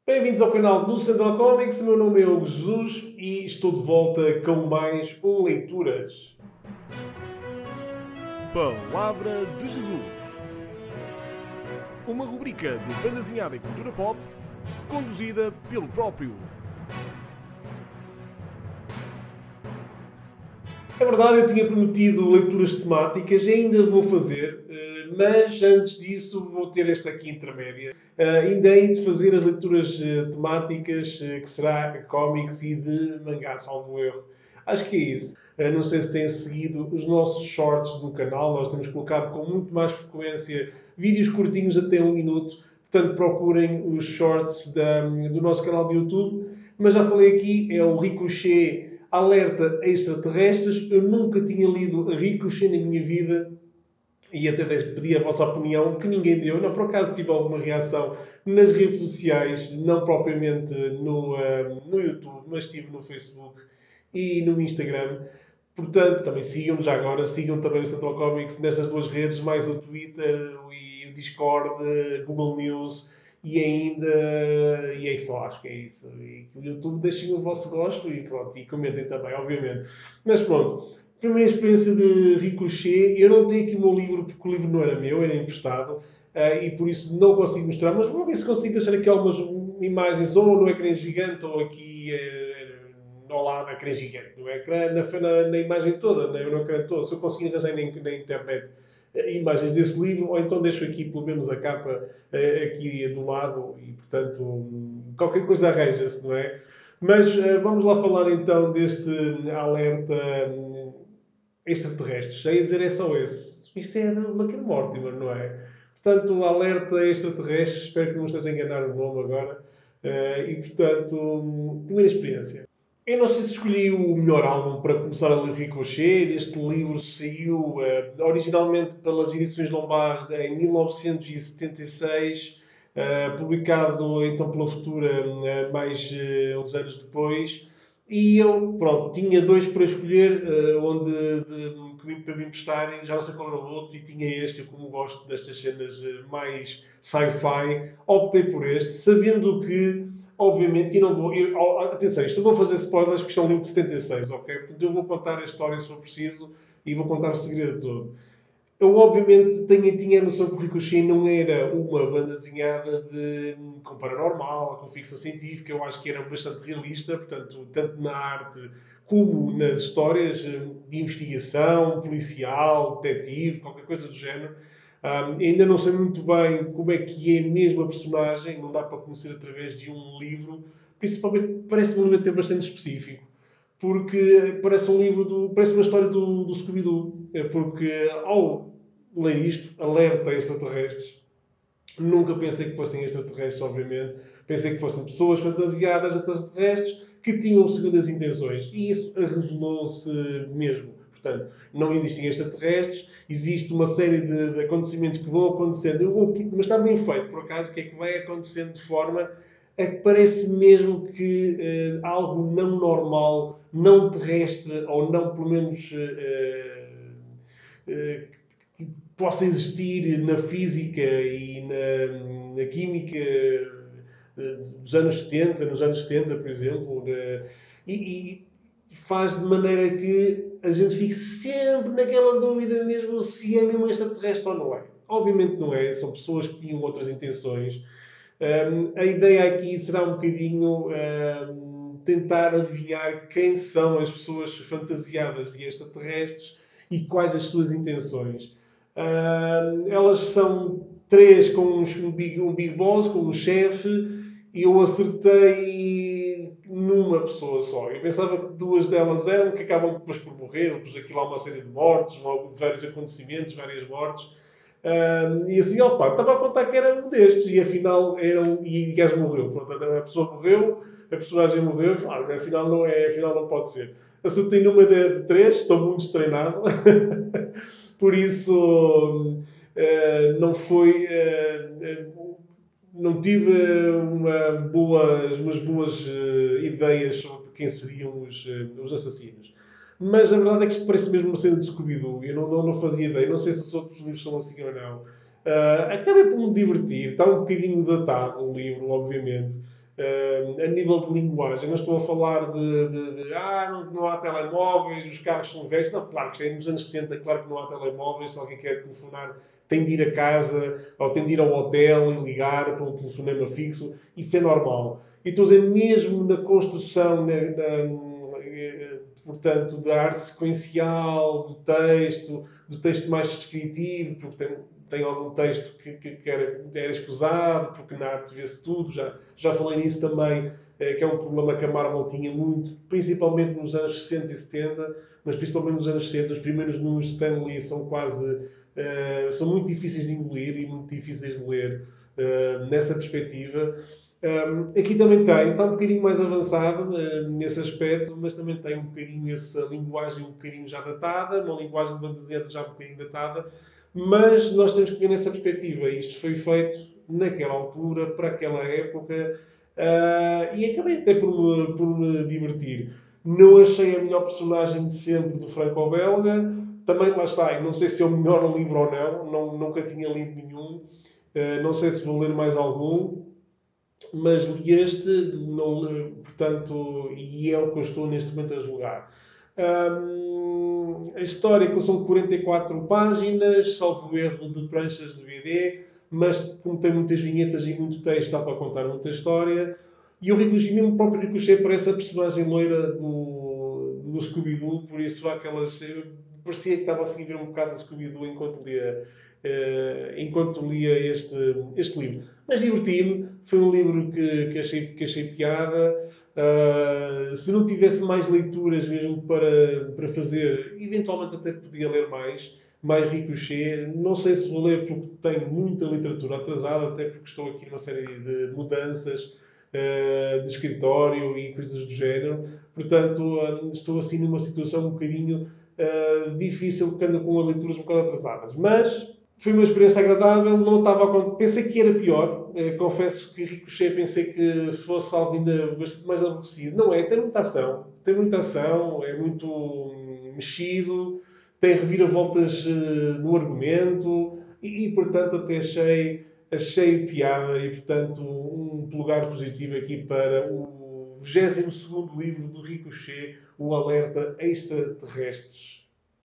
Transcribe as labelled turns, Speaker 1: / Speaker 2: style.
Speaker 1: Bem-vindos ao canal do Central Comics, o meu nome é Hugo Jesus e estou de volta com mais Leituras.
Speaker 2: Palavra de Jesus. Uma rubrica de banda desenhada e cultura pop, conduzida pelo próprio.
Speaker 1: É verdade, eu tinha prometido leituras temáticas e ainda vou fazer, mas antes disso vou ter esta aqui intermédia. Ainda hei de fazer as leituras temáticas, que será cómics e de mangá, salvo erro. Acho que é isso. Não sei se têm seguido os nossos shorts no canal, nós temos colocado com muito mais frequência vídeos curtinhos até 1 minuto. Portanto, procurem os shorts do nosso canal de YouTube. Mas já falei aqui, é o Ricochet Alerta Extraterrestres. Eu nunca tinha lido Ricochet na minha vida e até pedi a vossa opinião, que ninguém deu. Não, por acaso tive alguma reação nas redes sociais, não propriamente no YouTube, mas estive no Facebook e no Instagram. Portanto, também sigam-me já agora, sigam também o Central Comics nestas duas redes, mais o Twitter e o Discord, Google News e ainda. E é só, acho que é isso. E o YouTube, deixem o vosso gosto e pronto, e comentem também, obviamente. Mas pronto, primeira experiência de Ricochet. Eu não tenho aqui o meu livro porque o livro não era meu, era emprestado e por isso não consigo mostrar, mas vou ver se consigo deixar aqui algumas imagens ou no ecrã gigante ou aqui ao lado, ecrã gigante, no ecrã, na imagem toda, no ecrã todo. Se eu conseguir arranjar na internet imagens desse livro, ou então deixo aqui pelo menos a capa aqui do lado e, portanto, qualquer coisa arranja-se, não é? Mas vamos lá falar então deste alerta extraterrestres. Já ia dizer é só esse. Isto é do Mac Mortimer, não é? Portanto, alerta extraterrestres. Espero que não esteja a enganar o nome agora. E, portanto, primeira experiência. Eu não sei se escolhi o melhor álbum para começar a ler Ricochet. Este livro saiu originalmente pelas edições Lombard em 1976, publicado então pela Futura mais uns anos depois. E eu, pronto, tinha dois para escolher, para me emprestarem, já não sei qual era o outro, e tinha este. Eu, como gosto destas cenas mais sci-fi, optei por este, sabendo que, obviamente, e não vou. Atenção, isto eu vou fazer spoilers porque isto é um livro de 76, ok? Portanto, eu vou contar a história se for preciso e vou contar o segredo todo. Eu, obviamente, tinha a noção que o Ricochet não era uma banda desenhada com paranormal, com ficção científica. Eu acho que era bastante realista, portanto, tanto na arte como nas histórias de investigação, policial, detetive, qualquer coisa do género. Ainda não sei muito bem como é que é mesmo a personagem, não dá para conhecer através de um livro. Principalmente, parece-me um livro até bastante específico, porque parece uma história do Scooby-Doo. Porque ao ler isto, alerta extraterrestres, nunca pensei que fossem extraterrestres, obviamente. Pensei que fossem pessoas fantasiadas extraterrestres que tinham segundas intenções. E isso revelou-se mesmo. Portanto, não existem extraterrestres, existe uma série de acontecimentos que vão acontecendo, mas está bem feito, por acaso, que é que vai acontecendo de forma a que parece mesmo que algo não normal, não terrestre, ou não, pelo menos, que possa existir na física e na química dos anos 70, nos anos 70, por exemplo, e faz de maneira que a gente fique sempre naquela dúvida mesmo se é mesmo extraterrestre ou não é. Obviamente não é, são pessoas que tinham outras intenções. A ideia aqui será um bocadinho tentar adivinhar quem são as pessoas fantasiadas de extraterrestres e quais as suas intenções. Elas são três com um big boss, com um chefe, e eu acertei numa pessoa só. Eu pensava que duas delas eram, que acabam depois por morrer, depois aquilo há uma série de mortes, vários acontecimentos, várias mortes. E assim, opa, estava a contar que era um destes, e afinal e o gajo morreu. Pronto, a pessoa morreu, a personagem morreu, e afinal não pode ser. Acertei numa de três, estou muito treinado. Por isso, não foi. Não tive umas boas ideias sobre quem seriam os assassinos. Mas a verdade é que isto parece mesmo uma cena de Scooby-Doo. Eu não fazia ideia. Não sei se os outros livros são assim ou não. Acabei por me divertir. Está um bocadinho datado o livro, obviamente. A nível de linguagem, não estou a falar não há telemóveis, os carros são velhos. Não, claro que é nos anos 70, claro que não há telemóveis. Se alguém quer telefonar, tem de ir a casa ou tem de ir ao hotel e ligar para um telefonema fixo. Isso é normal. E estou a dizer, mesmo na construção, portanto, da arte sequencial, do texto mais descritivo, porque tem algum texto que era escusado, porque na arte vê-se tudo. Já falei nisso também, que é um problema que a Marvel tinha muito, principalmente nos anos 60 e 70, mas principalmente nos anos 60. Os primeiros números de Stan Lee são muito difíceis de engolir e muito difíceis de ler nessa perspectiva. Aqui também está um bocadinho mais avançado nesse aspecto, mas também tem um bocadinho essa linguagem um bocadinho já datada, uma linguagem de banda desenhada já um bocadinho datada, mas nós temos que ver nessa perspectiva. Isto foi feito naquela altura, para aquela época, e acabei até por me divertir. Não achei a melhor personagem de sempre do franco-belga. Também lá está, e não sei se é o melhor livro ou não, nunca tinha lido nenhum. Não sei se vou ler mais algum, mas li este, não, portanto, e é o que eu estou neste momento a julgar. A história, que são 44 páginas, salvo erro de pranchas de BD, mas como tem muitas vinhetas e muito texto, dá para contar muita história. E o Ricochet, mesmo o próprio Ricochet, parece a personagem loira do Scooby-Doo, por isso há aquelas. Parecia que estava a seguir ver um bocado do Scooby-Doo enquanto lia este livro. Mas diverti-me, foi um livro que achei piada. Se não tivesse mais leituras mesmo para fazer, eventualmente até podia ler mais Ricochet. Não sei se vou ler porque tenho muita literatura atrasada, até porque estou aqui numa série de mudanças de escritório e coisas do género. Portanto, estou assim numa situação um bocadinho difícil, porque ando com as leituras um bocado atrasadas. Mas foi uma experiência agradável, não estava pensei que era pior. Confesso que Ricochet pensei que fosse algo ainda bastante mais aborrecido. Não é, tem muita ação, é muito mexido, tem reviravoltas no argumento portanto, até achei piada e, portanto, um lugar positivo aqui para o 22º livro do Ricochet, o Alerta Extraterrestres.